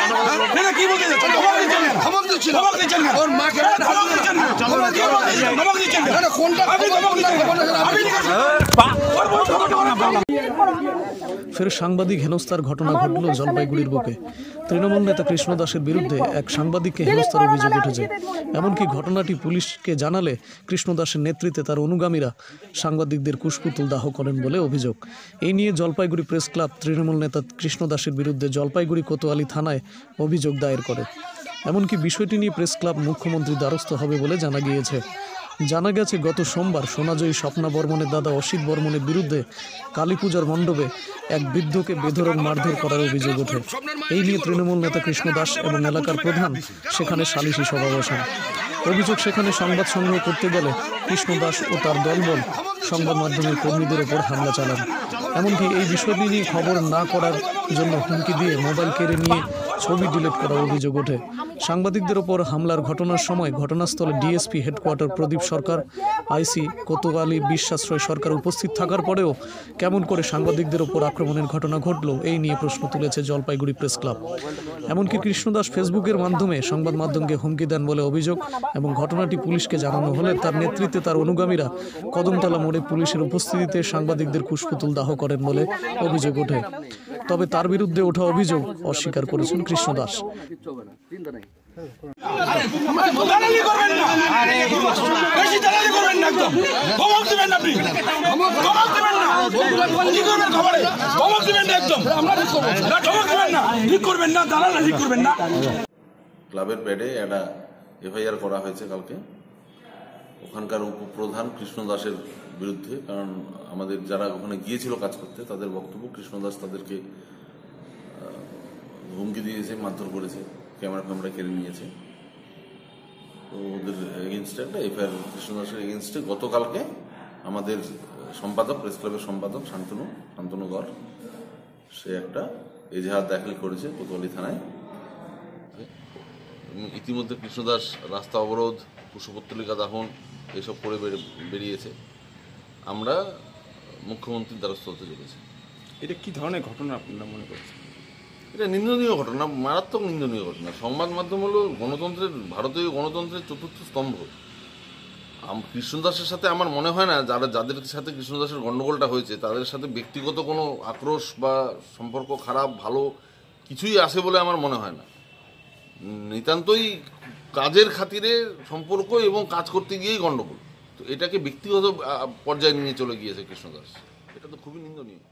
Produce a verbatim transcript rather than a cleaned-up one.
কি বলতে যাচ্ছেন? ধমক দিচ্ছেন, ধমক দিচ্ছেন না। ওর মাকে ধমক দিচ্ছেন না। ধমক দিচ্ছেন, ধমক দিচ্ছেন না। কোনটা আপনি ধমক দিচ্ছেন? ফের সাংবাদিক হেনস্থার ঘটনা ঘটল জলপাইগুড়ির বুকে। তৃণমূল নেতা কৃষ্ণ দাসের বিরুদ্ধে এক সাংবাদিককে হেনস্থার অভিযোগ উঠেছে। এমনকি ঘটনাটি পুলিশকে জানালে কৃষ্ণ দাসের নেতৃত্বে তার অনুগামীরা সাংবাদিকদের কুশপুতুল দাহ করেন বলে অভিযোগ। এই নিয়ে জলপাইগুড়ি প্রেস ক্লাব তৃণমূল নেতা কৃষ্ণ দাসের বিরুদ্ধে জলপাইগুড়ি কোতোয়ালি থানায় অভিযোগ দায়ের করে। এমনকি বিষয়টি নিয়ে প্রেস ক্লাব মুখ্যমন্ত্রীর দ্বারস্থ হবে বলে জানা গিয়েছে। জানা গেছে গত সোমবার সোনাজয়ী স্বপ্না বর্মনের দাদা অসিত বর্মনের বিরুদ্ধে কালী পূজার মণ্ডপে এক বৃদ্ধকে বেধড়ক মারধর করার অভিযোগ ওঠে। এই নিয়ে তৃণমূল নেতা কৃষ্ণ দাস এবং এলাকার প্রধান সেখানে সালিশি সভা বসান। অভিযোগ, সেখানে সংবাদ সংগ্রহ করতে গেলে কৃষ্ণ দাস ও তার দলবল সংবাদ মাধ্যমের কর্মীদের ওপর হামলা চালান। এমনকি এই বিষয়টি নিয়ে খবর না করার জন্য হুমকি দিয়ে মোবাইল কেড়ে নিয়ে ছবি ডিলিট করার অভিযোগ ওঠে। সাংবাদিকদের ওপর হামলার ঘটনার সময় ঘটনাস্থলে DSP headquarter Pradip Sarkar, IC Kotwali Bishwashray Sarkar উপস্থিত থাকার পরেও কেমন করে সাংবাদিকদের ওপর আক্রমণের ঘটনা ঘটল, এই নিয়ে প্রশ্ন তুলেছে জলপাইগুড়ি প্রেস ক্লাব। এমনকি কৃষ্ণ দাস ফেসবুকের মাধ্যমে সংবাদ মাধ্যমকে হুমকি দেন বলে অভিযোগ এবং ঘটনাটি পুলিশকে জানানো হলে তার নেতৃত্বে তার অনুগামীরা কদমতলা মোড়ে পুলিশের উপস্থিতিতে সাংবাদিকদের কুশপুতুল দাহ করেন বলে অভিযোগ ওঠে। তবে তার বিরুদ্ধে ওঠা অভিযোগ অস্বীকার করেছেন কৃষ্ণ দাস। ক্লাবের বেডে একটা এফআইআর করা হয়েছে কালকে ওখানকার উপপ্রধান কৃষ্ণ দাসের বিরুদ্ধে। কারণ আমাদের যারা ওখানে গিয়েছিল কাজ করতে তাদের বক্তব্য কৃষ্ণ দাস তাদেরকে হুমকি দিয়েছে, মারধর করেছে, ক্যামেরা ফ্যামেরা কেড়ে নিয়েছে। তো ওদের এগেনস্টে একটা এফআইআর কৃষ্ণ দাসের এগেনস্টে গতকালকে আমাদের সম্পাদক, প্রেস ক্লাবের সম্পাদক শান্তনু শান্তনু গড় সে একটা এজাহার দাখিল করেছে কোতোয়ালি থানায়। ইতিমধ্যে কৃষ্ণ দাস রাস্তা অবরোধ, কুশপুত্তলিকা দাহন এসব করে বেরিয়েছে। আমরা মুখ্যমন্ত্রীর দ্বারস্থ হতে চলেছি। এটা কি ধরনের ঘটনা আপনারা মনে করছেন? এটা নিন্দনীয় ঘটনা, মারাত্মক নিন্দনীয় ঘটনা। সংবাদ মাধ্যম হলো গণতন্ত্রের, ভারতীয় গণতন্ত্রের চতুর্থ স্তম্ভ। কৃষ্ণ দাসের সাথে আমার মনে হয় না যারা যাদের সাথে কৃষ্ণ দাসের গণ্ডগোলটা হয়েছে তাদের সাথে ব্যক্তিগত কোনো আক্রোশ বা সম্পর্ক খারাপ ভালো কিছুই আসে বলে আমার মনে হয় না। নিতান্তই কাজের খাতিরে সম্পর্ক এবং কাজ করতে গিয়েই গণ্ডগোল। তো এটাকে ব্যক্তিগত পর্যায়ে নিয়ে চলে গিয়েছে কৃষ্ণ দাস, এটা তো খুবই নিন্দনীয়।